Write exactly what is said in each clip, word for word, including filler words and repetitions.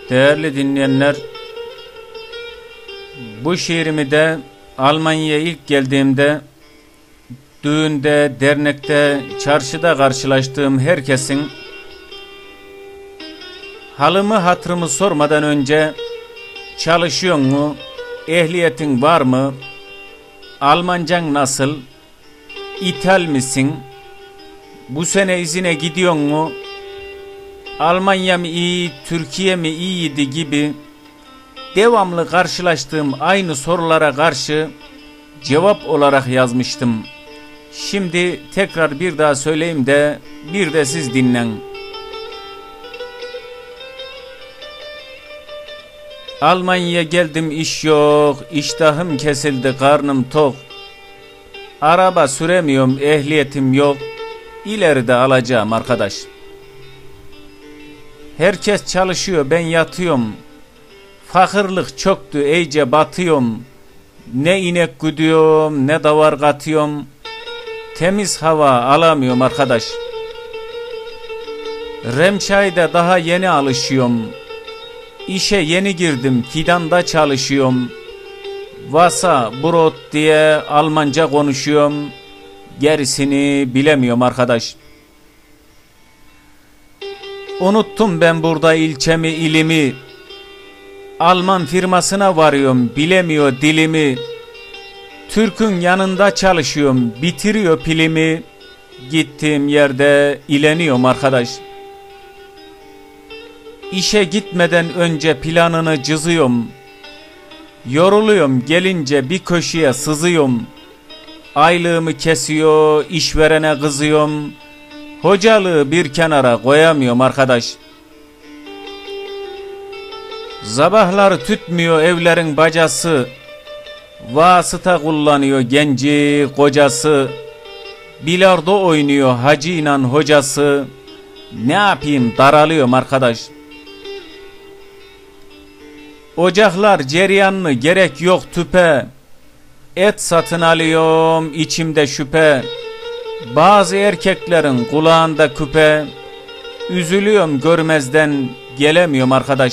Değerli dinleyenler, bu şiirimi de Almanya'ya ilk geldiğimde düğünde, dernekte, çarşıda karşılaştığım herkesin halımı hatırımı sormadan önce çalışıyor mu, ehliyetin var mı, Almancan nasıl, İthal misin, bu sene izine gidiyor mu, Almanya mı iyi, Türkiye mi iyiydi gibi devamlı karşılaştığım aynı sorulara karşı cevap olarak yazmıştım. Şimdi tekrar bir daha söyleyeyim de bir de siz dinlen. Almanya'ya geldim, iş yok, iştahım kesildi, karnım tok. Araba süremiyorum, ehliyetim yok, ileride alacağım arkadaş. Herkes çalışıyor, ben yatıyorum. Fakirlik çoktu, iyice batıyorum. Ne inek güdüyorum, ne davar katıyorum. Temiz hava alamıyorum arkadaş. Remşay'da daha yeni alışıyorum. İşe yeni girdim, fidanda çalışıyorum. Vasa, brot diye Almanca konuşuyorum. Gerisini bilemiyorum arkadaş. Unuttum ben burada ilçemi, ilimi. Alman firmasına varıyorum, bilemiyor dilimi. Türk'ün yanında çalışıyorum, bitiriyor pilimi. Gittiğim yerde ileniyorum arkadaş. İşe gitmeden önce planını cızıyorum. Yoruluyorum, gelince bir köşeye sızıyorum. Aylığımı kesiyor, işverene kızıyorum. Hocalığı bir kenara koyamıyorum arkadaş. Sabahları tütmüyor evlerin bacası. Vasıta kullanıyor genci kocası. Bilardo oynuyor hacı inan hocası. Ne yapayım, daralıyorum arkadaş. Ocaklar cereyanlı, gerek yok tüpe. Et satın alıyorum, içimde şüphe. Bazı erkeklerin kulağında küpe. Üzülüyorum görmezden gelemiyorum arkadaş.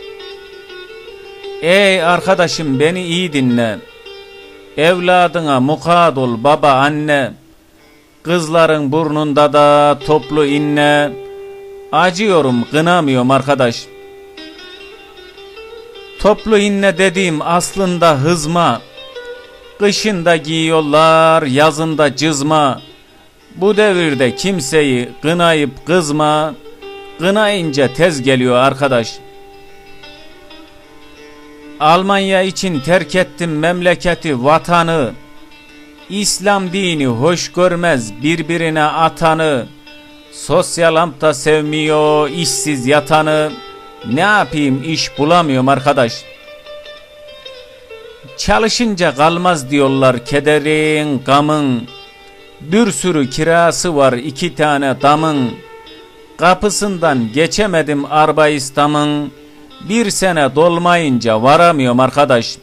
Ey arkadaşım, beni iyi dinle. Evladına mukat ol baba anne. Kızların burnunda da toplu inne. Acıyorum, kınamıyorum arkadaş. Toplu inne dediğim aslında hızma. Kışında giyiyorlar, yazında cızma. Bu devirde kimseyi kınayıp kızma. Kınayınca tez geliyor arkadaş. Almanya için terk ettim memleketi, vatanı. İslam dini hoş görmez birbirine atanı. Sosyal ampta sevmiyor işsiz yatanı. Ne yapayım, iş bulamıyorum arkadaş. Çalışınca kalmaz diyorlar kederin, gamın. Bir sürü kirası var iki tane damın. Kapısından geçemedim Arbaistam'ın. Bir sene dolmayınca varamıyorum arkadaş.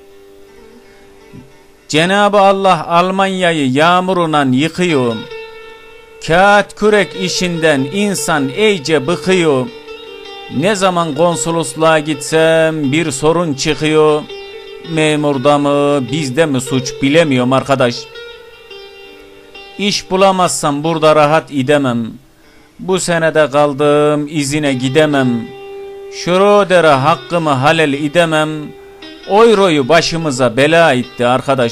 Cenab-ı Allah Almanya'yı yağmurundan yıkıyor. Kağıt kürek işinden insan iyice bıkıyor. Ne zaman konsolosluğa gitsem bir sorun çıkıyor. Memurda mı, bizde mi suç bilemiyorum arkadaş. İş bulamazsam burada rahat idemem. Bu senede kaldım, izine gidemem. Şrodere hakkımı halel idemem. Euroyu başımıza bela etti arkadaş.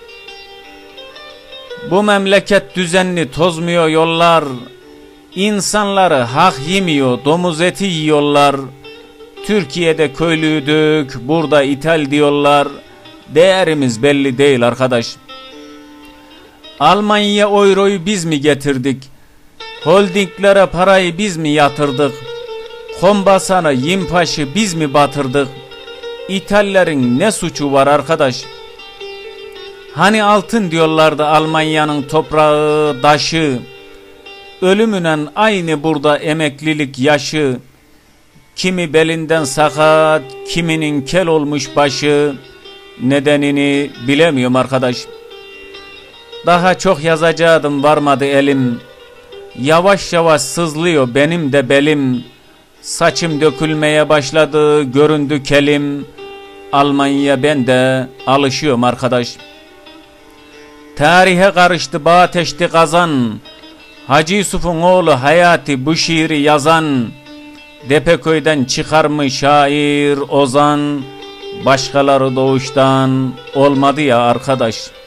Bu memleket düzenli, tozmuyor yollar. İnsanları hak yemiyor, domuz eti yiyorlar. Türkiye'de köylüydük, burada ithal diyorlar. Değerimiz belli değil arkadaş. Almanya euroyu biz mi getirdik? Holdinglere parayı biz mi yatırdık? Kombasana, Yimpaş'ı biz mi batırdık? İtallerin ne suçu var arkadaş? Hani altın diyorlardı Almanya'nın toprağı, taşı. Ölümünen aynı burada emeklilik yaşı. Kimi belinden sakat, kiminin kel olmuş başı. Nedenini bilemiyorum arkadaş. Daha çok yazacaktım, varmadı elim. Yavaş yavaş sızlıyor benim de belim. Saçım dökülmeye başladı, göründü kelim. Almanya ben de alışıyorum arkadaş. Tarihe karıştı, bağateşti kazan. Hacı Yusuf'un oğlu Hayati bu şiiri yazan. Depeköy'den çıkarmış şair ozan. Başkaları doğuştan olmadı ya arkadaş.